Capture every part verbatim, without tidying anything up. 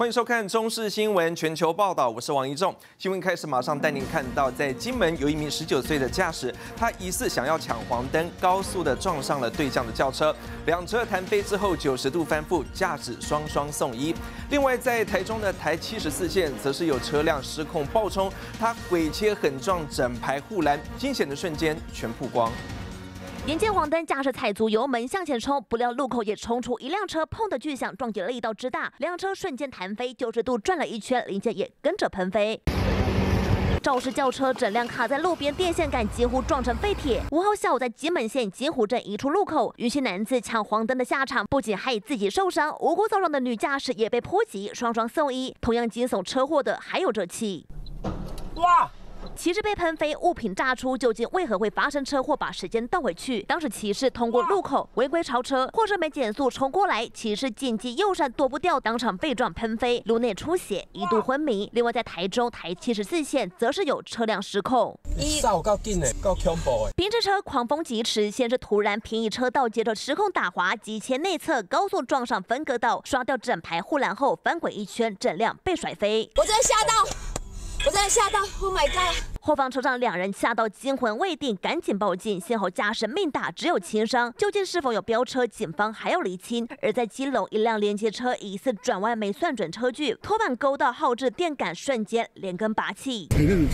欢迎收看中视新闻全球报道，我是王一仲。新闻开始，马上带您看到，在金门有一名十九岁的驾驶，他疑似想要抢黄灯，高速的撞上了对向的轿车，两车弹飞之后九十度翻覆，驾驶双双送医。另外，在台中的台七十四线，则是有车辆失控爆冲，他鬼切横撞整排护栏，惊险的瞬间全曝光。 眼见黄灯，驾驶踩足油门向前冲，不料路口也冲出一辆车，砰的巨响撞击力道之大，两车瞬间弹飞，九十度转了一圈，零件也跟着喷飞。 肇事轿车整辆卡在路边电线杆，几乎撞成废铁。五号下午在金门县金湖镇一处路口，余姓男子抢黄灯的下场，不仅害自己受伤，无辜遭撞的女驾驶也被波及，双双送医。同样惊悚车祸的还有这起。哇！ 骑士被喷飞，物品炸出，究竟为何会发生车祸？把时间倒回去，当时骑士通过路口违规超车，货车没减速冲过来，骑士紧急右闪躲不掉，当场被撞喷飞，颅内出血，一度昏迷。另外在台中台七十四线，则是有车辆失控。 扫够紧的，够恐怖的。 宾士车狂风疾驰，先是突然偏移车道，接着失控打滑，急切内侧高速撞上分隔岛，刷掉整排护栏后翻滚一圈，整辆被甩飞。 我真的吓到。 我真的吓到 ，Oh my god！ 后方车上两人吓到惊魂未定，赶紧报警。幸好驾驶命大，只有轻伤。究竟是否有飙车，警方还要厘清。而在基隆，一辆连接车疑似转弯没算准车距，拖板勾到后置电杆，瞬间连根拔起。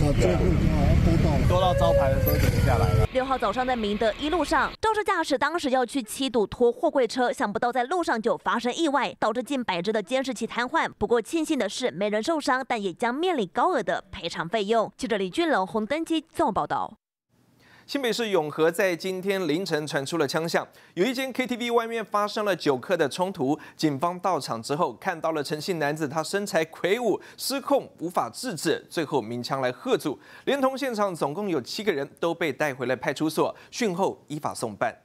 多到招牌的时候就停下来了。 六号早上在明德一路上，肇事驾驶当时要去七堵拖货柜车，想不到在路上就发生意外，导致近百只的监视器瘫痪。不过庆幸的是没人受伤，但也将面临高额的 赔偿费用。记者李俊龙、红灯机综合报道。 新北市永和在今天凌晨传出了枪响，有一间 K T V 外面发生了酒客的冲突。警方到场之后，看到了陈姓男子，他身材魁梧，失控无法制止，最后鸣枪来喝阻。连同现场总共有七个人都被带回了派出所，讯后依法送办。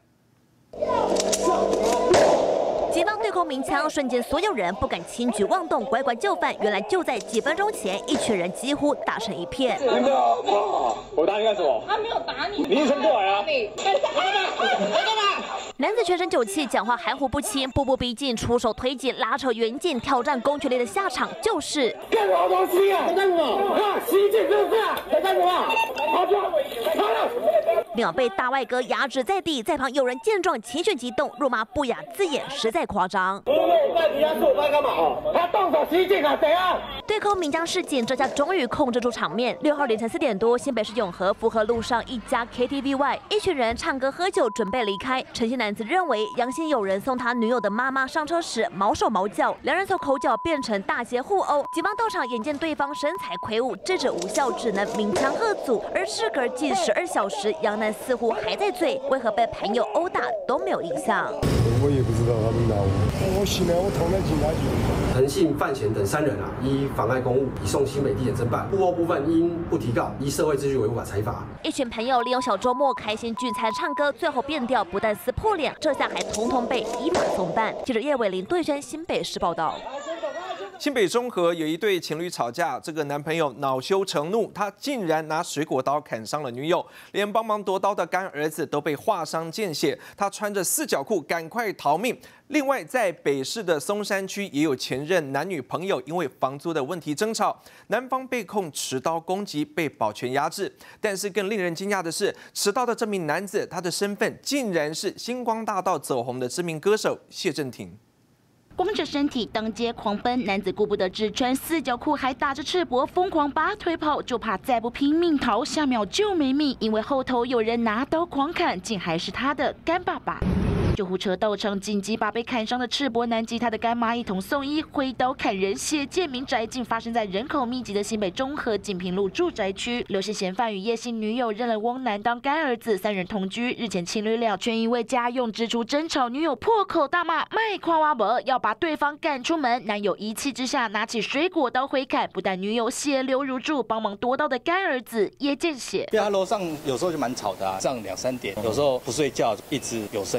警方对空鸣枪，瞬间所有人不敢轻举妄动，乖乖就范。原来就在几分钟前，一群人几乎打成一片。 你没有，我打你干什么？ 他没有打你， 你冲过来啊！ 你干嘛？ 男子全身酒气，讲话含糊不清，步步逼近，出手推挤、拉扯远近，挑战公权力的下场就是干什么东西啊？干什么？啊，袭警是不是？在干什么？好就好了。 秒被大外哥压制在地，在旁有人见状情绪激动，辱骂不雅字眼实在夸张。 我在你压制我爸干嘛？他动手袭警啊？怎样？ 对空鸣枪示警，这下终于控制住场面。六号凌晨四点多，新北市永和福和路上一家 K T V 外，一群人唱歌喝酒，准备离开。陈姓男子认为杨姓友人送他女友的妈妈上车时毛手毛脚，两人从口角变成大街互殴。警方到场眼见对方身材魁梧，制止无效，只能鸣枪喝阻。而事隔近十二小时，杨男 似乎还在醉，为何被朋友殴打都没有印象。 我也不知道他们打我，我醒来我躺在警察局。 陈姓、范闲等三人啊，依妨碍公务移送新北地检侦办。互殴部分因不提告，依社会秩序维护法裁罚。 一群朋友利用小周末开心聚餐唱歌，最后变调，不但撕破脸，这下还统统被依法送办。记者叶伟林、对宣新北市报道。 新北中和有一对情侣吵架，这个男朋友恼羞成怒，他竟然拿水果刀砍伤了女友，连帮忙夺刀的干儿子都被划伤见血。他穿着四角裤赶快逃命。另外，在北市的松山区也有前任男女朋友因为房租的问题争吵，男方被控持刀攻击，被保全压制。但是更令人惊讶的是，持刀的这名男子，他的身份竟然是星光大道走红的知名歌手谢震廷。 光着身体当街狂奔，男子顾不得只穿四角裤，还打着赤膊，疯狂拔腿跑，就怕再不拼命逃，下秒就没命。因为后头有人拿刀狂砍，竟还是他的干爸爸。 救护车到场，紧急把被砍伤的赤膊男及他的干妈一同送医。挥刀砍人，血溅民宅，竟发生在人口密集的新北中和锦屏路住宅区。刘姓嫌犯与叶姓女友认了翁男当干儿子，三人同居。日前情侣俩却因为家用支出争吵，女友破口大骂卖夸挖伯，要把对方赶出门。男友一气之下拿起水果刀挥砍，不但女友血流如注，帮忙夺刀的干儿子也见血。 因为他楼上有时候就蛮吵的啊，上两三点，有时候不睡觉，一直有声音。我们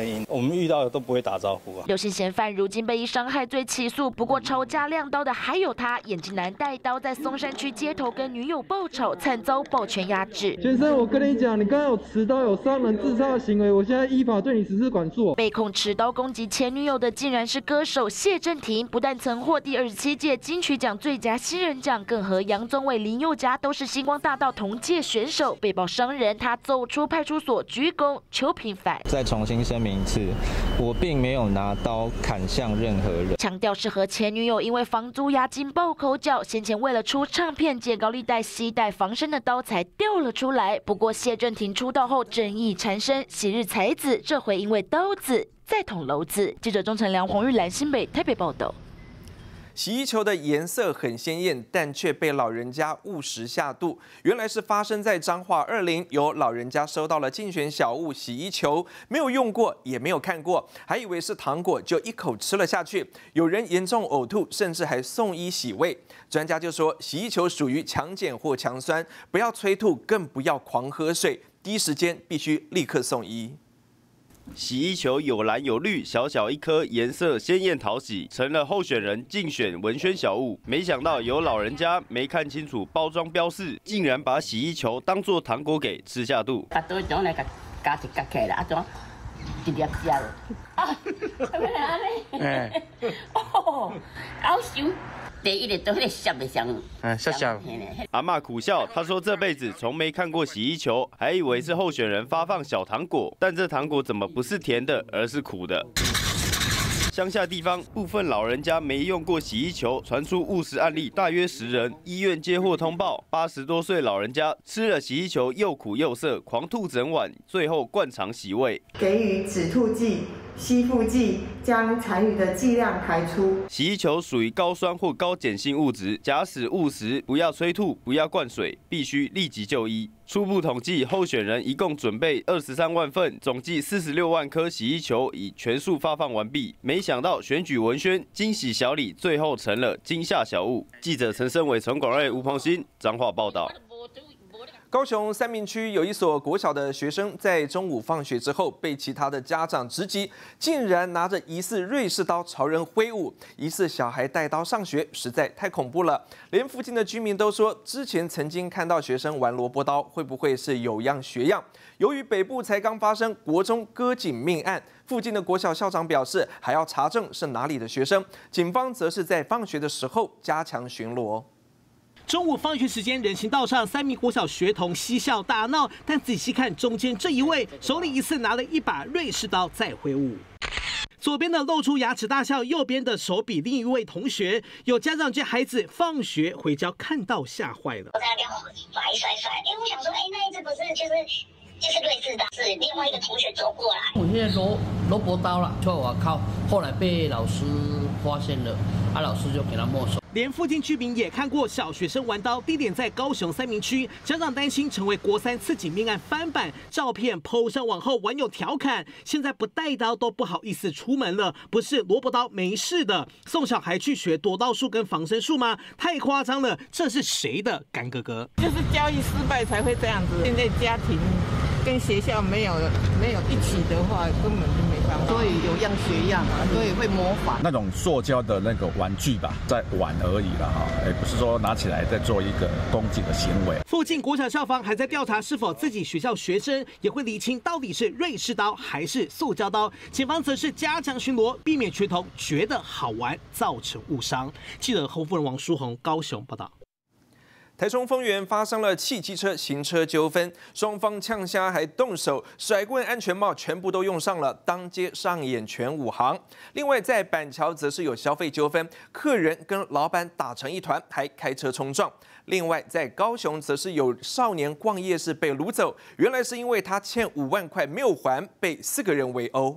们遇到的都不会打招呼啊。 刘姓嫌犯如今被以伤害罪起诉，不过吵架亮刀的还有他。眼镜男带刀在松山区街头跟女友爆吵，惨遭保全压制。 先生，我跟你讲，你刚刚有持刀有伤人自杀的行为，我现在依法对你实施管束。 被控持刀攻击前女友的竟然是歌手谢震廷，不但曾获第二十七届金曲奖最佳新人奖，更和杨宗纬、林宥嘉都是星光大道同届选手。被曝伤人，他走出派出所鞠躬求平反。 再重新声明一次，我并没有拿刀砍向任何人。 强调是和前女友因为房租押金爆口角，先前为了出唱片借高利贷携带防身的刀才掉了出来。不过谢震廷出道后争议缠身，昔日才子这回因为刀子再捅篓子。记者钟成良、黄玉兰新北台北报道。 洗衣球的颜色很鲜艳，但却被老人家误食下肚。原来是发生在彰化二林，有老人家收到了竞选小物洗衣球，没有用过，也没有看过，还以为是糖果，就一口吃了下去。有人严重呕吐，甚至还送医洗胃。专家就说，洗衣球属于强碱或强酸，不要催吐，更不要狂喝水，第一时间必须立刻送医。 洗衣球有蓝有绿，小小一颗，颜色鲜艳讨喜，成了候选人竞选文宣小物。没想到有老人家没看清楚包装标示，竟然把洗衣球当作糖果给吃下肚。 把刀将来甲夹一夹起来，啊种直接吃了。啊，哎，哦，好羞。第一个都在笑的香， 嗯，笑笑。阿嬷苦笑，她说这辈子从没看过洗衣球，还以为是候选人发放小糖果，但这糖果怎么不是甜的，而是苦的？乡下地方部分老人家没用过洗衣球，传出误食案例，大约十人。医院接获通报，八十多岁老人家吃了洗衣球，又苦又涩，狂吐整晚，最后灌肠洗胃。 给予止吐剂、吸附剂，将残余的剂量排出。 洗衣球属于高酸或高碱性物质，假使误食，不要催吐，不要灌水，必须立即就医。初步统计，候选人一共准备二十三万份，总计四十六万颗洗衣球已全数发放完毕。没想到选举文宣惊喜小礼，最后成了惊吓小物。记者陈升伟、陈广瑞、吴鹏新彰化报道。 高雄三民区有一所国小的学生，在中午放学之后被其他的家长直击，竟然拿着疑似瑞士刀朝人挥舞，疑似小孩带刀上学，实在太恐怖了。连附近的居民都说，之前曾经看到学生玩萝卜刀，会不会是有样学样？由于北部才刚发生国中割颈命案，附近的国小校长表示，还要查证是哪里的学生，警方则是在放学的时候加强巡逻。 中午放学时间，人行道上三名国小学童嬉笑大闹，但仔细看中间这一位，手里疑似拿了一把瑞士刀在挥舞。左边的露出牙齿大笑，右边的手比另一位同学。有家长见孩子放学回家看到吓坏了。 我在那边甩甩甩，哎，我想说，哎，那一只不是就是就是瑞士刀，是另外一个同学走过来。 我现在萝萝卜刀了，就我靠，后来被老师发现了，啊，老师就给他没收。 连附近居民也看过小学生玩刀，地点在高雄三民区。家长担心成为国三刺警命案翻版，照片 po 上网后，网友调侃：现在不带刀都不好意思出门了，不是萝卜刀没事的，送小孩去学夺刀术跟防身术吗？太夸张了，这是谁的干哥哥？ 就是教育失败才会这样子。现在家庭跟学校没有没有一起的话，根本就没办法。 所以有样学样啊，所以会模仿那种塑胶的那个玩具吧，在玩而已了哈，也不是说拿起来再做一个攻击的行为。 附近国小校方还在调查是否自己学校学生，也会厘清到底是瑞士刀还是塑胶刀。警方则是加强巡逻，避免学童觉得好玩造成误伤。记者侯夫人、王书宏高雄报道。 台中丰原发生了汽机车行车纠纷，双方呛虾还动手，甩棍、安全帽全部都用上了，当街上演全武行。另外，在板桥则是有消费纠纷，客人跟老板打成一团，还开车冲撞。另外，在高雄则是有少年逛夜市被掳走，原来是因为他欠五万块没有还，被四个人围殴。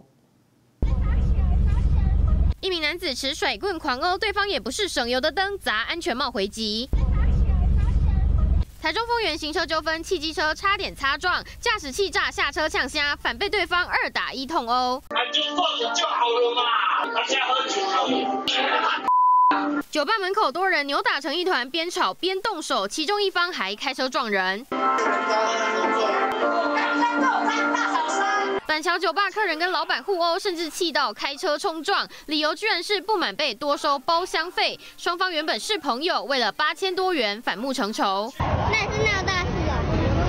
一名男子持甩棍狂殴对方，也不是省油的灯，砸安全帽回击。台中丰原行车纠纷，汽机车差点擦撞，驾驶气炸下车呛虾，反被对方二打一痛殴。 那就放着就好了嘛，大家喝酒。 酒吧门口多人扭打成一团，边吵边动手，其中一方还开车撞人。 板桥酒吧客人跟老板互殴，甚至气到开车冲撞，理由居然是不满被多收包厢费。双方原本是朋友，为了八千多元反目成仇。 那是闹大事哦。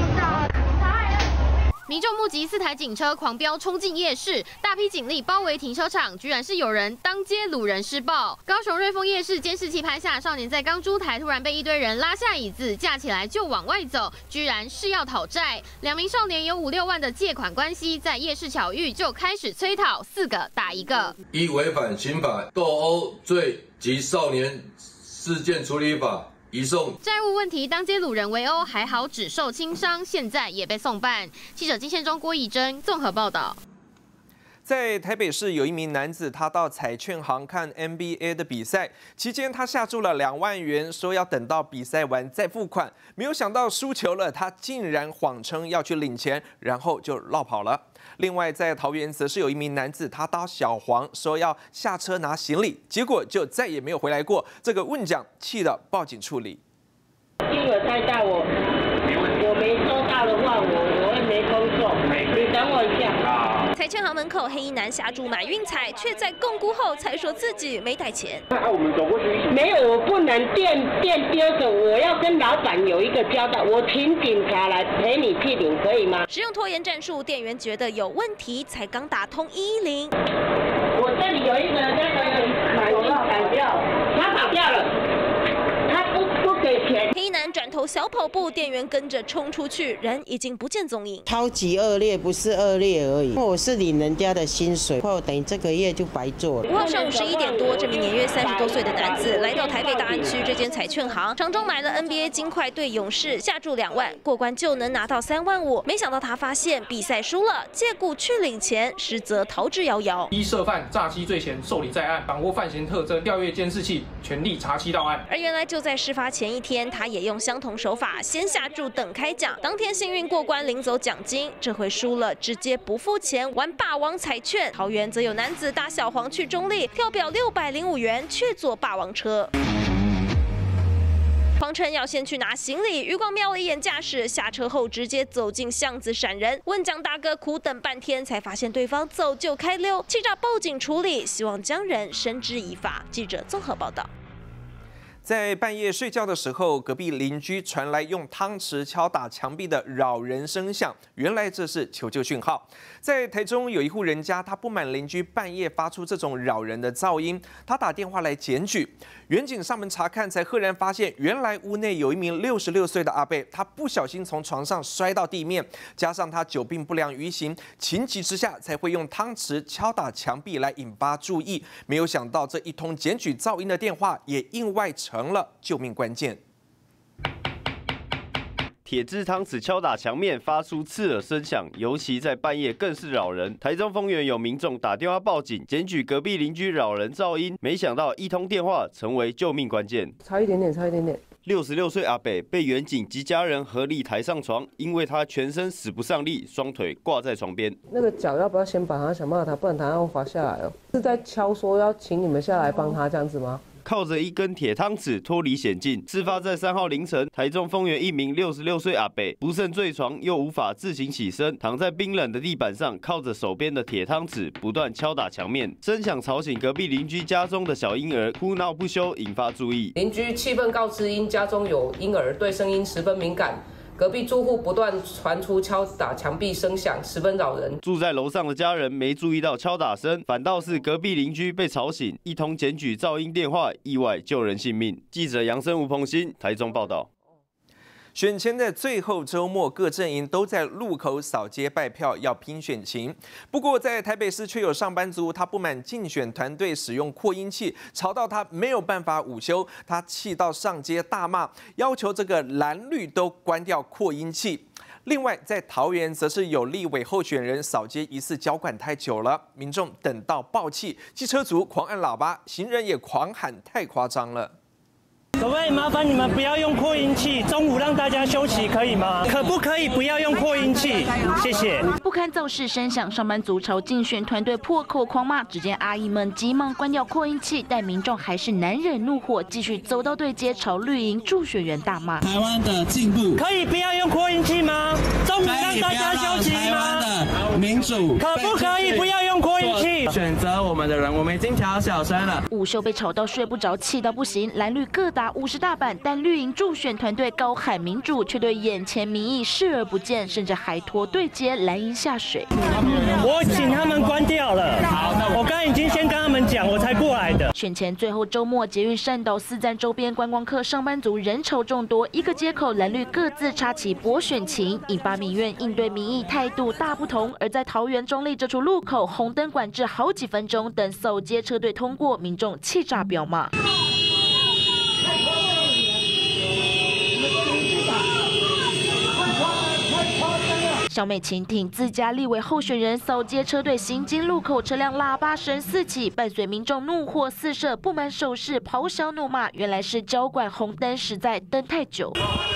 民众目击四台警车狂飙冲进夜市，大批警力包围停车场，居然是有人当街掳人施暴。高雄瑞丰夜市监视器拍下少年在钢珠台突然被一堆人拉下椅子，架起来就往外走，居然是要讨债。两名少年有五六万的借款关系，在夜市巧遇就开始催讨，四个打一个。 依违反刑法斗殴罪及少年事件处理法。 移送债务问题，当街掳人围殴，还好只受轻伤，现在也被送办。记者金宪中、郭以真综合报道。 在台北市有一名男子，他到彩券行看 N B A 的比赛，期间他下注了两万元，说要等到比赛完再付款。没有想到输球了，他竟然谎称要去领钱，然后就落跑了。另外，在桃园则是有一名男子，他到小黄说要下车拿行李，结果就再也没有回来过。这个问奖气得报警处理。 金额太大，我我没收到的话，我我会没工作。你等我一下。 彩券行门口，黑衣男下注买运彩，却在共估后才说自己没带钱。 那我们走过去。没有，我不能店店丢着，我要跟老板有一个交代，我请警察来陪你去领，可以吗？ 使用拖延战术，店员觉得有问题，才刚打通一一零。 我这里有一个那个买运彩票，他跑掉了。 黑衣男转头小跑步，店员跟着冲出去，人已经不见踪影。 超级恶劣，不是恶劣而已。我是领人家的薪水，我等于这个月就白做了。 五号上午十一点多，这名年约三十多岁的男子来到台北大安区这间彩券行，场中买了 N B A 金块对勇士，下注两万，过关就能拿到三万五。没想到他发现比赛输了，借故去领钱，实则逃之夭夭。 依涉犯诈欺罪嫌受理在案，掌握犯嫌特征，调阅监视器，全力查缉到案。 而原来就在事发前一天，他也用相同手法先下注等开奖，当天幸运过关领走奖金，这回输了直接不付钱玩霸王彩券。桃园则有男子搭小黄去中立，跳表六百零五元，却坐霸王车。 谎称要先去拿行李，余光瞄了一眼驾驶，下车后直接走进巷子闪人。问奖大哥苦等半天，才发现对方走就开溜，气炸报警处理，希望将人绳之以法。记者综合报道。 在半夜睡觉的时候，隔壁邻居传来用汤匙敲打墙壁的扰人声响，原来这是求救讯号。在台中有一户人家，他不满邻居半夜发出这种扰人的噪音，他打电话来检举。员警上门查看，才赫然发现，原来屋内有一名六十六岁的阿伯，他不小心从床上摔到地面，加上他久病不良于行，情急之下才会用汤匙敲打墙壁来引发注意。没有想到这一通检举噪音的电话，也意外成 成了救命关键。 铁制汤匙敲打墙面，发出刺耳声响，尤其在半夜更是扰人。台中丰原有民众打电话报警，检举隔壁邻居扰人噪音，没想到一通电话成为救命关键。 差一点点，差一点点。 六十六岁阿北被员警及家人合力抬上床，因为他全身使不上力，双腿挂在床边。 那个脚要不要先把他想办法，他不然他要滑下来哦。是在敲说要请你们下来帮他这样子吗？ 靠着一根铁汤匙脱离险境。事发在三号凌晨，台中丰原一名六十六岁阿伯不慎坠床，又无法自行起身，躺在冰冷的地板上，靠着手边的铁汤匙不断敲打墙面，声响吵醒隔壁邻居家中的小婴儿，哭闹不休，引发注意。 邻居气愤告知，因家中有婴儿，对声音十分敏感。 隔壁住户不断传出敲打墙壁声响，十分扰人。 住在楼上的家人没注意到敲打声，反倒是隔壁邻居被吵醒，一通检举噪音电话，意外救人性命。记者杨生、吴鹏新台中报道。 选前的最后周末，各阵营都在路口扫街拜票，要拼选情。不过，在台北市却有上班族，他不满竞选团队使用扩音器，吵到他没有办法午休，他气到上街大骂，要求这个蓝绿都关掉扩音器。 另外，在桃园则是有立委候选人扫街疑似交管太久了，民众等到爆气，机车族狂按喇叭，行人也狂喊太夸张了。 可不可以麻烦你们不要用扩音器？中午让大家休息可以吗？可不可以不要用扩音器？谢谢。 不堪造势声响，上班族朝竞选团队破口狂骂。只见阿姨们急忙关掉扩音器，但民众还是难忍怒火，继续走到对街朝绿营助选员大骂。 台湾的进步， 可以不要用扩音器吗？中午让大家休息吗？ 台湾的民民主， 可不可以不要用扩音器？ 选择我们的人，我们已经调小声了。 午休被吵到睡不着，气到不行，蓝绿各打五十大板，但绿营助选团队高喊民主，却对眼前民意视而不见，甚至还拖对接蓝营下水。 我请他们关掉了。好，我刚刚已经先跟他们讲，我才过来的。 选前最后周末，捷运善导四站周边观光客、上班族人潮众多，一个街口蓝绿各自插起博选情，引发民怨应对民意态度大不同。而在桃园中立这处路口，红灯管制好几分钟，等扫街车队通过，民众气炸飙骂。小美琴挺自家立委候选人扫街车队行经路口，车辆喇叭声四起，伴随民众怒火四射，不满手势咆哮怒骂，原来是交管红灯实在等太久。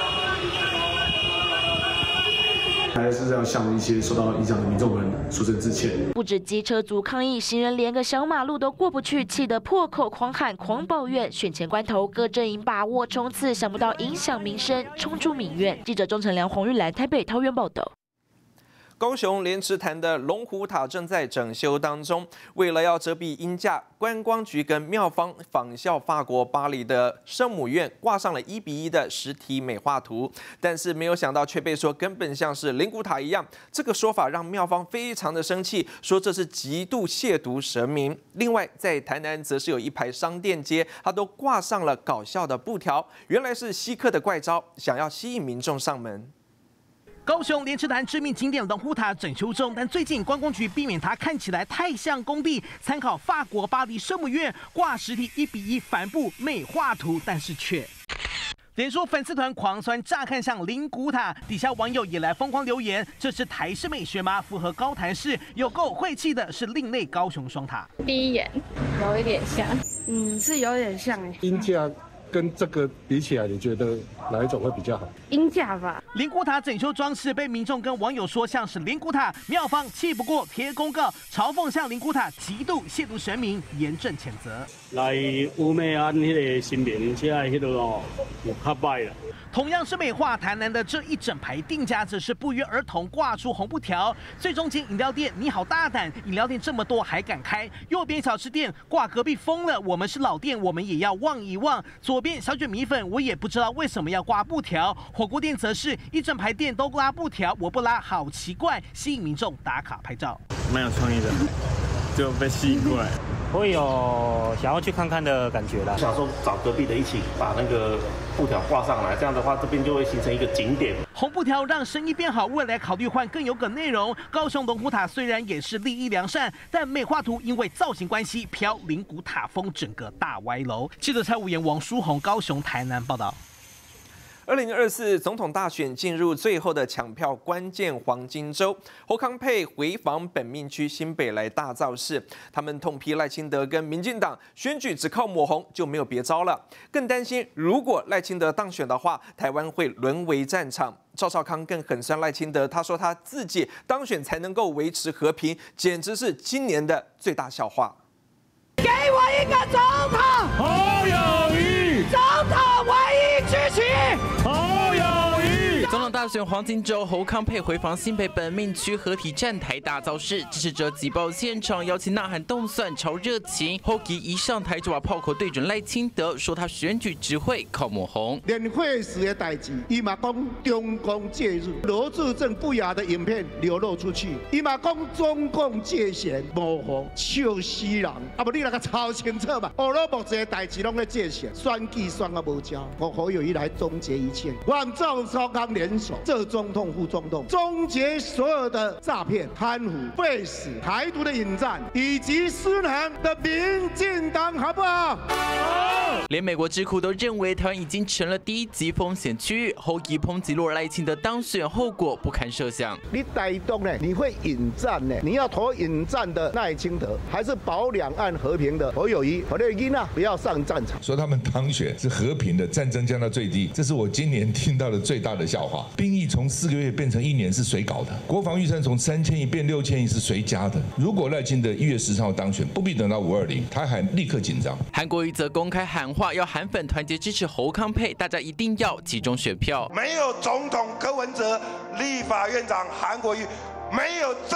还是要向一些受到影响的民众们说声致歉。 不止机车族抗议，行人连个小马路都过不去，气得破口狂喊、狂抱怨。选前关头，各阵营把握冲刺，想不到影响民生，冲出民怨。记者钟成良、黄玉兰台北、桃园报道。 高雄莲池潭的龙虎塔正在整修当中，为了要遮蔽鹰架，观光局跟庙方仿效法国巴黎的圣母院，挂上了一比一的实体美化图，但是没有想到却被说根本像是灵骨塔一样。这个说法让庙方非常的生气，说这是极度亵渎神明。另外，在台南则是有一排商店街，它都挂上了搞笑的布条，原来是稀客的怪招，想要吸引民众上门。 高雄莲池潭知名景点龙虎塔整修中，但最近观光局避免它看起来太像工地，参考法国巴黎圣母院挂实体一比一帆布美化图，但是却。脸书粉丝团狂酸，乍看像灵骨塔，底下网友也来疯狂留言：这是台式美学吗？符合高谈式，有够晦气的是另类高雄双塔。 第一眼有一点像，嗯，是有点像哎。 鹰架跟这个比起来，你觉得哪一种会比较好？ 鹰架吧。 灵骨塔整修装饰被民众跟网友说像是灵骨塔，庙方气不过贴公告，嘲讽像灵骨塔极度亵渎神明，严正谴责。 来乌美安迄个新年，现在迄个哦有较歹啦。 同样是美化台南的这一整排定价，则是不约而同挂出红布条。最中间饮料店，你好大胆，饮料店这么多还敢开？右边小吃店挂隔壁疯了，我们是老店，我们也要旺一旺。左边小卷米粉，我也不知道为什么要挂布条。火锅店则是一整排店都拉布条，我不拉好奇怪，吸引民众打卡拍照。 蛮有创意的，就被吸引过来。 会有想要去看看的感觉啦。 想说找隔壁的一起把那个布条挂上来，这样的话这边就会形成一个景点。 红布条让生意变好，未来考虑换更有梗内容。高雄龙虎塔虽然也是立意良善，但美化图因为造型关系飘灵骨塔风，整个大歪楼。记者蔡武言、王书宏，高雄、台南报道。 二零二四总统大选进入最后的抢票关键黄金周，侯康沛回访本命区新北来大造势，他们痛批赖清德跟民进党选举只靠抹红就没有别招了，更担心如果赖清德当选的话，台湾会沦为战场。赵少康更狠酸赖清德，他说他自己当选才能够维持和平，简直是今年的最大笑话。 给我一个总统，侯友宜，总统唯一支持，侯友宜。 总统大选黄金周，侯康沛回访新北本命区合体站台大造势，支持者挤爆现场，邀请呐喊动算超热情。侯吉一上台就把炮口对准赖清德，说他选举只会靠抹红。 连会时的代志，伊嘛讲中共介入，罗志正不雅的影片流露出去，伊嘛讲中共借钱抹红，笑死人。啊不，你那个超清楚嘛？俄罗目前代志拢在借钱，选举选啊无交，我侯友宜来终结一切。我们赵少康联手，这总统副总统，终结所有的诈骗、贪腐、废死、台独的引战，以及失能的民进党，好不好？好。 连美国智库都认为台湾已经成了第一级风险区域。侯吉抨击若赖清德当选，后果不堪设想。 你台独呢？你会引战呢？你要投引战的赖清德，还是保两岸和平的侯友宜？侯友宜呢？不要上战场。 说他们当选是和平的，战争降到最低，这是我今年听到的最大的笑话。兵役从四个月变成一年是谁搞的？国防预算从三千亿变六千亿是谁加的？如果赖清德一月十号当选，不必等到五二零，台海立刻紧张。 韩国瑜则公开喊话，要韩粉团结支持侯康沛，大家一定要集中选票。 没有总统柯文哲，立法院长韩国瑜。没有这种可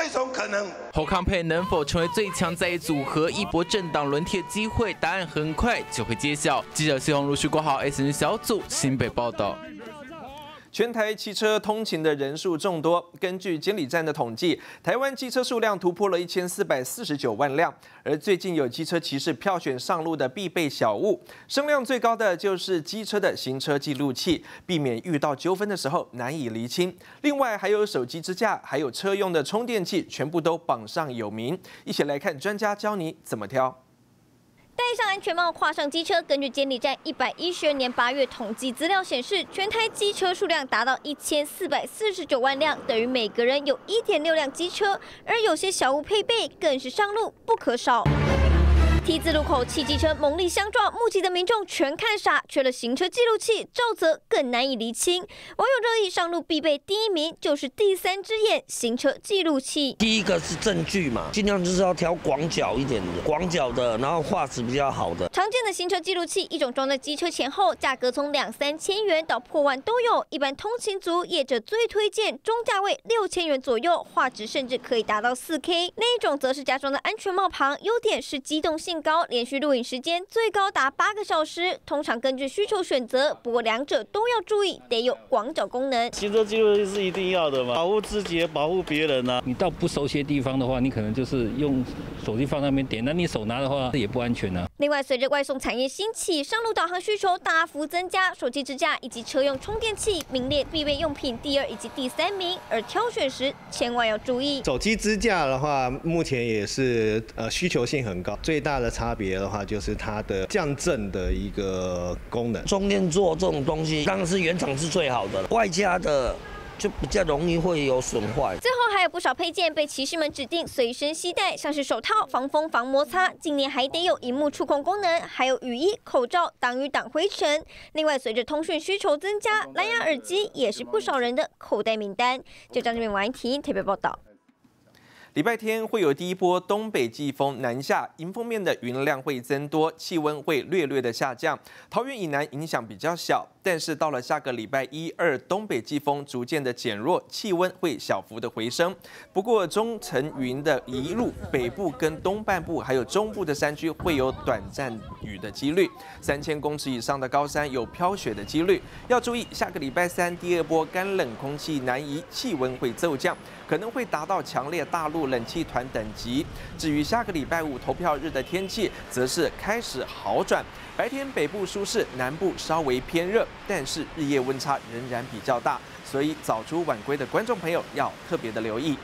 可能。 侯康配能否成为最强在野组合，一波政党轮替的机会？答案很快就会揭晓。记者谢宏如、徐国豪 S N 小组新北报道。 全台汽车通勤的人数众多，根据监理站的统计，台湾机车数量突破了一千四百四十九万辆。而最近有机车骑士票选上路的必备小物，声量最高的就是机车的行车记录器，避免遇到纠纷的时候难以厘清。另外还有手机支架，还有车用的充电器，全部都榜上有名。一起来看专家教你怎么挑。 戴上安全帽，跨上机车。根据监理站一百一十二年八月统计资料显示，全台机车数量达到一千四百四十九万辆，等于每个人有一点六辆机车。而有些小物配备更是上路不可少。T 字路口汽机车猛力相撞，目击的民众全看傻，缺了行车记录器，肇责更难以厘清。网友热议上路必备第一名就是第三只眼行车记录器。 第一个是证据嘛，尽量就是要挑广角一点的，广角的，然后画质比较好的。 常见的行车记录器，一种装在机车前后，价格从两三千元到破万都有。一般通勤族业者最推荐中价位六千元左右，画质甚至可以达到四 K。另一种则是加装的安全帽旁，优点是机动性高，连续录影时间最高达八个小时，通常根据需求选择，不过两者都要注意，得有广角功能。 行车记录器是一定要的嘛，保护自己也保护别人啊。 你到不熟悉的地方的话，你可能就是用手机放那边点，那你手拿的话也不安全啊。 另外，随着外送产业兴起，上路导航需求大幅增加，手机支架以及车用充电器名列必备用品第二以及第三名，而挑选时千万要注意。 手机支架的话，目前也是呃需求性很高，最大的差别的话，就是它的降震的一个功能。 充电座这种东西，当然是原厂是最好的，外加的就比较容易会有损坏。 最后还有不少配件被骑士们指定随身携带，像是手套、防风、防摩擦，近年还得有萤幕触控功能，还有雨衣、口罩挡雨挡灰尘。另外，随着通讯需求增加，蓝牙耳机也是不少人的口袋名单。就张这边王一婷特别报道。 礼拜天会有第一波东北季风南下，迎风面的云量会增多，气温会略略的下降。桃园以南影响比较小，但是到了下个礼拜一二，东北季风逐渐的减弱，气温会小幅的回升。不过中层云的移入，北部跟东半部还有中部的山区会有短暂雨的几率，三千公尺以上的高山有飘雪的几率。要注意，下个礼拜三第二波干冷空气南移，气温会骤降，可能会达到强烈大陆冷气团等级。至于下个礼拜五投票日的天气，则是开始好转。白天北部舒适，南部稍微偏热，但是日夜温差仍然比较大，所以早出晚归的观众朋友要特别的留意。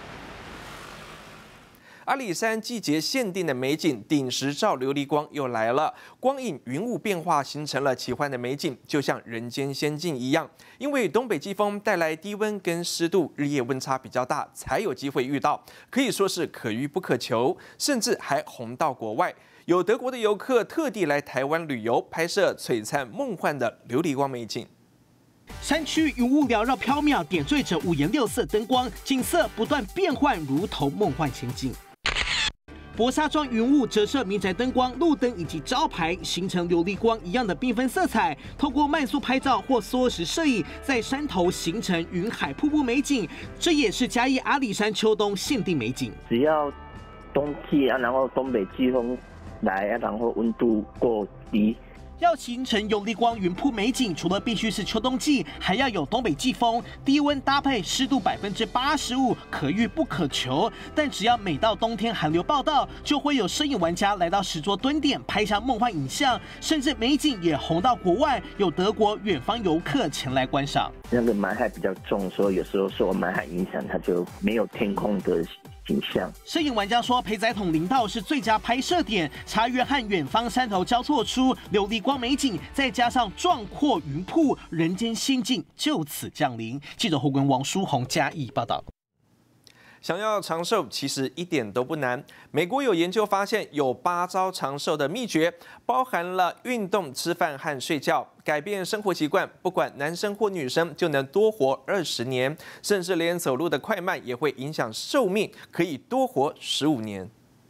阿里山季节限定的美景顶石照琉璃光又来了，光影云雾变化形成了奇幻的美景，就像人间仙境一样。因为东北季风带来低温跟湿度，日夜温差比较大，才有机会遇到，可以说是可遇不可求，甚至还红到国外。有德国的游客特地来台湾旅游，拍摄璀璨梦幻的琉璃光美景。 山区云雾缭绕缥缈，点缀着五颜六色灯光，景色不断变换，如同梦幻仙境。薄纱状云雾折射民宅灯光、路灯以及招牌，形成琉璃光一样的缤纷色彩。透过慢速拍照或缩时摄影，在山头形成云海瀑布美景，这也是嘉义阿里山秋冬限定美景。 只要冬季啊，然后东北季风来啊，然后温度过低。 要形成琉璃光云瀑美景，除了必须是秋冬季，还要有东北季风，低温搭配湿度百分之八十五，可遇不可求。但只要每到冬天寒流报道，就会有摄影玩家来到石桌蹲点拍下梦幻影像，甚至美景也红到国外，有德国远方游客前来观赏。 那个霾海比较重，所以有时候受霾海影响，它就没有天空的景象。 摄影玩家说，裴仔桶林道是最佳拍摄点，茶园和远方山头交错出琉璃光美景，再加上壮阔云瀑，人间仙境就此降临。记者侯根、王书宏嘉义报道。 想要长寿，其实一点都不难。美国有研究发现，有八招长寿的秘诀，包含了运动、吃饭和睡觉，改变生活习惯，不管男生或女生，就能多活二十年，甚至连走路的快慢也会影响寿命，可以多活十五年。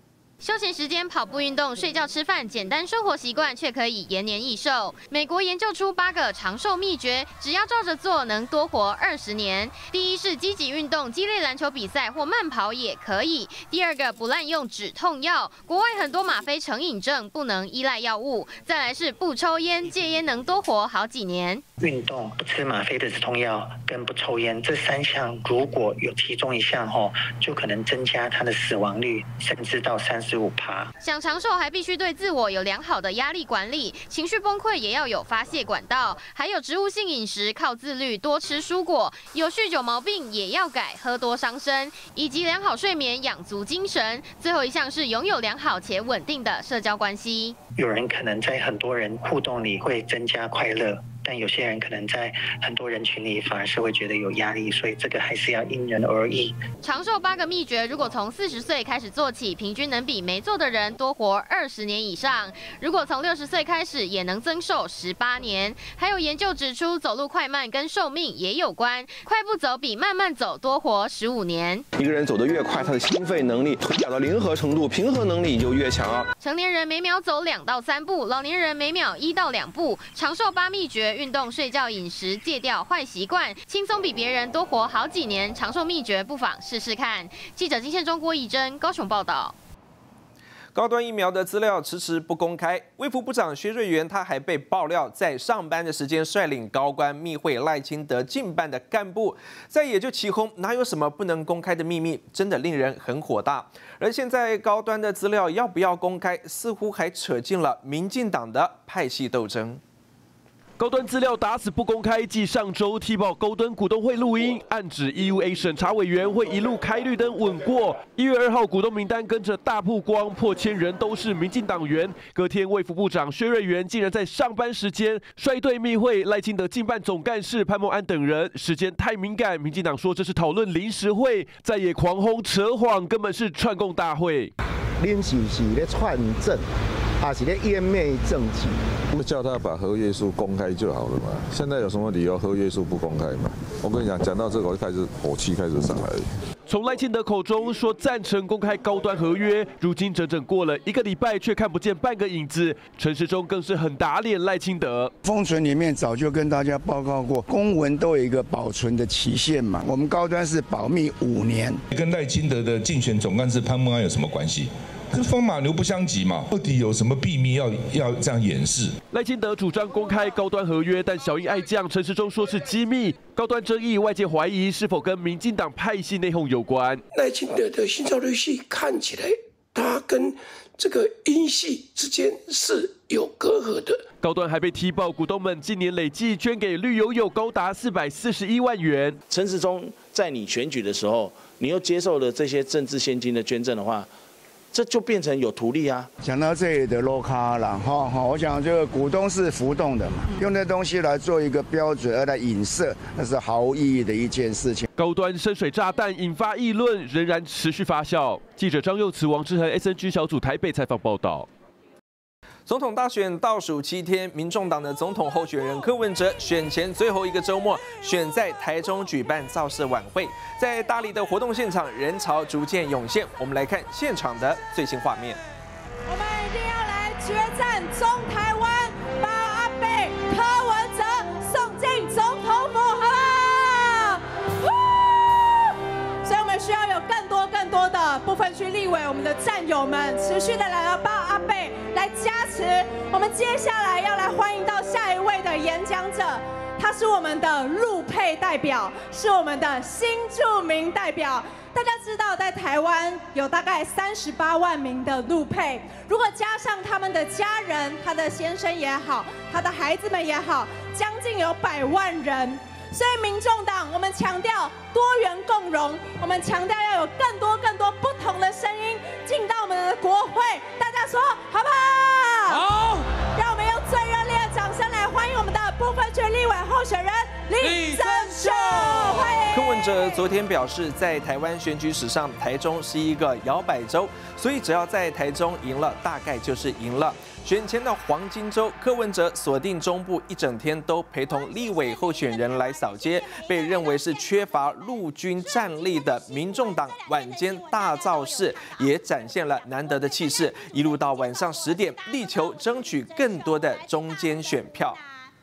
休闲时间跑步运动、睡觉吃饭，简单生活习惯却可以延年益寿。美国研究出八个长寿秘诀，只要照着做，能多活二十年。第一是积极运动，激烈篮球比赛或慢跑也可以。第二个不滥用止痛药，国外很多吗啡成瘾症，不能依赖药物。再来是不抽烟，戒烟能多活好几年。 运动、不吃吗啡的止痛药跟不抽烟这三项，如果有其中一项吼，就可能增加它的死亡率，甚至到三十。 想长寿还必须对自我有良好的压力管理，情绪崩溃也要有发泄管道，还有植物性饮食靠自律，多吃蔬果，有酗酒毛病也要改，喝多伤身，以及良好睡眠养足精神。最后一项是拥有良好且稳定的社交关系。 有人可能在很多人互动里会增加快乐，但有些人可能在很多人群里反而是会觉得有压力，所以这个还是要因人而异。 长寿八个秘诀，如果从四十岁开始做起，平均能比没做的人多活二十年以上；如果从六十岁开始，也能增寿十八年。还有研究指出，走路快慢跟寿命也有关，快步走比慢慢走多活十五年。 一个人走得越快，他的心肺能力、腿脚的灵活程度、平衡能力就越强啊。 成年人每秒走两到三步，老年人每秒一到两步。长寿八秘诀。运动、睡觉、饮食，戒掉坏习惯，轻松比别人多活好几年。长寿秘诀，不妨试试看。记者金宪中、郭怡珍高雄报道。 高端疫苗的资料迟迟不公开，卫福部长薛瑞元他还被爆料在上班的时间率领高官密会赖清德近办的干部，在也就起哄，哪有什么不能公开的秘密，真的令人很火大。而现在高端的资料要不要公开，似乎还扯进了民进党的派系斗争。 高端资料打死不公开，继上周踢爆高端股东会录音，暗指 E U A 审查委员会一路开绿灯稳过。一月二号股东名单跟着大曝光，破千人都是民进党员。隔天卫福部长薛瑞元竟然在上班时间率队密会赖清德近办总干事潘孟安等人，时间太敏感，民进党说这是讨论临时会，在野狂轰扯谎，根本是串供大会。 恁是是咧串证，还是咧湮灭证据？ 不叫他把合约书公开就好了嘛？现在有什么理由合约书不公开嘛？我跟你讲，讲到这个我就开始火气开始上来了。 从赖清德口中说赞成公开高端合约，如今整整过了一个礼拜，却看不见半个影子。陈时中更是很打脸赖清德。 封存里面早就跟大家报告过，公文都有一个保存的期限嘛。我们高端是保密五年， 跟赖清德的竞选总干事潘孟安有什么关系？跟风马牛不相及嘛，到底有什么秘密要要这样掩饰？ 赖清德主张公开高端合约，但小英爱将陈时中说是机密。高端争议，外界怀疑是否跟民进党派系内讧有关。 赖清德的新潮流系看起来，他跟这个英系之间是有隔阂的。 高端还被踢爆，股东们今年累计捐给绿油油高达四百四十一万元。 陈时中在你选举的时候，你又接受了这些政治现金的捐赠的话，这就变成有图利啊！ 讲到这里的 low 卡了，哈哈，我想这个股东是浮动的嘛，用这东西来做一个标准而来影射，那是毫无意义的一件事情。 高端深水炸弹引发议论，仍然持续发酵。记者张佑慈、王志恒 S N G 小组台北采访报道。 总统大选倒数七天，民众党的总统候选人柯文哲选前最后一个周末，选在台中举办造势晚会。在大理的活动现场，人潮逐渐涌现。我们来看现场的最新画面。 我们一定要来决战中台湾，把阿北柯文哲送进总统府，好不好？所以我们需要有更多更多的不分区立委，我们的战友们持续的来帮阿北来加持。我们接下来要来欢迎到下一位的演讲者，他是我们的陆配代表，是我们的新住民代表。大家知道，在台湾有大概三十八万名的陆配，如果加上他们的家人，他的先生也好，他的孩子们也好，将近有百万人。所以民众党，我们强调多元共融，我们强调要有更多更多不同的声音进到我们的国会。大家说好不好？好！让我们用最热烈的掌声来欢迎我们的不分区立委候选人李正秀，欢迎。 柯文哲哲昨天表示，在台湾选举史上，台中是一个摇摆州，所以只要在台中赢了，大概就是赢了。选前的黄金周，柯文哲锁定中部，一整天都陪同立委候选人来扫街，被认为是缺乏陆军战力的民众党晚间大造势，也展现了难得的气势，一路到晚上十点，力求争取更多的中间选票。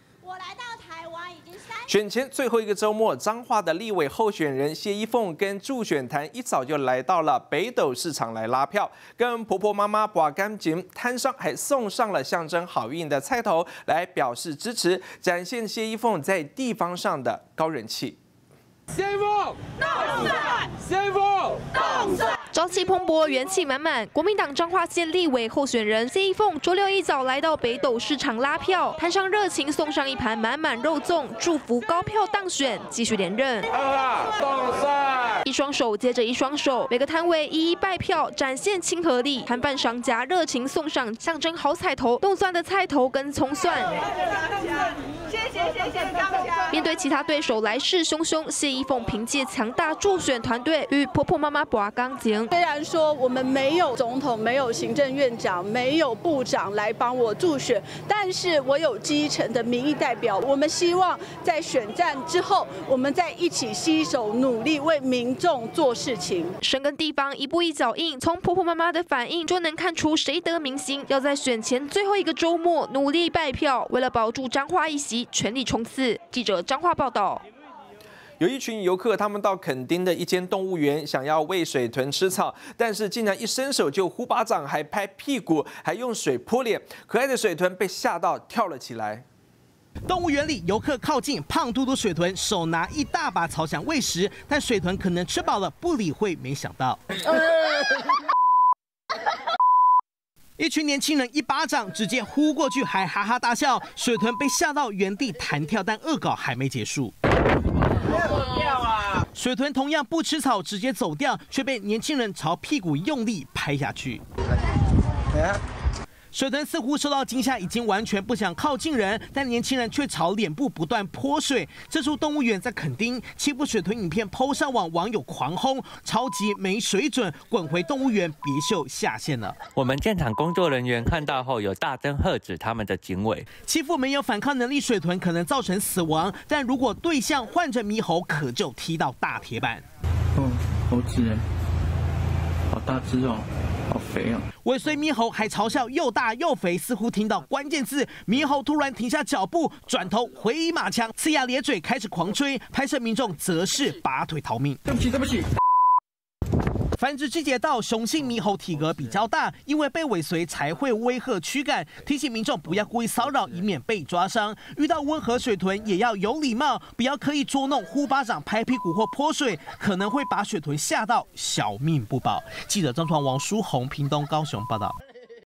选前最后一个周末，彰化的立委候选人谢依凤跟助选团一早就来到了北斗市场来拉票，跟婆婆妈妈把干净摊上，还送上了象征好运的菜头来表示支持，展现谢依凤在地方上的高人气。 谢依凤动算，谢依凤动算， 朝气蓬勃，元气满满。国民党彰化县立委候选人谢依凤周六一早来到北斗市场拉票，摊上热情，送上一盘满满肉粽，祝福高票当选，继续连任。 动算， 一双手接着一双手，每个摊位一一拜票，展现亲和力。摊贩商家热情送上象征好彩头，冻蒜的菜头跟葱蒜。 谢谢谢谢大家。 面对其他对手来势汹汹，谢依凤凭借强大助选团队与婆婆妈妈拔钢琴。 虽然说我们没有总统、没有行政院长、没有部长来帮我助选，但是我有基层的民意代表。我们希望在选战之后，我们再一起携手努力为民众做事情。 深耕地方，一步一脚印，从婆婆妈妈的反应就能看出谁得民心。要在选前最后一个周末努力拜票，为了保住彰化一席，全力冲刺。记者彰化报道。 有一群游客，他们到垦丁的一间动物园，想要喂水豚吃草，但是竟然一伸手就呼巴掌，还拍屁股，还用水泼脸，可爱的水豚被吓到跳了起来。 动物园里，游客靠近胖嘟嘟水豚，手拿一大把草想喂食，但水豚可能吃饱了，不理会。没想到，一群年轻人一巴掌直接呼过去，还哈哈大笑。水豚被吓到原地弹跳，但恶搞还没结束。 水豚同样不吃草，直接走掉，却被年轻人朝屁股用力拍下去。水豚似乎受到惊吓，已经完全不想靠近人，但年轻人却朝脸部不断泼水。这处动物园在垦丁，欺负水豚影片 po 上网，网友狂轰，超级没水准，滚回动物园，别秀下线了。 我们现场工作人员看到后，有大声喝止他们的行为。 欺负没有反抗能力水豚可能造成死亡，但如果对象换成猕猴，可就踢到大铁板。 哦，猴子人，好大只哦。 好肥啊！ 尾随猕猴还嘲笑又大又肥，似乎听到关键字，猕猴突然停下脚步，转头回马枪，呲牙咧嘴开始狂吹，拍摄民众则是拔腿逃命。 对不起，对不起。 繁殖季节到，雄性猕猴体格比较大，因为被尾随才会威吓驱赶。提醒民众不要故意骚扰，以免被抓伤。遇到温和水豚也要有礼貌，不要刻意捉弄、呼巴掌、拍屁股或泼水，可能会把水豚吓到，小命不保。记者张传王书宏屏东高雄报道。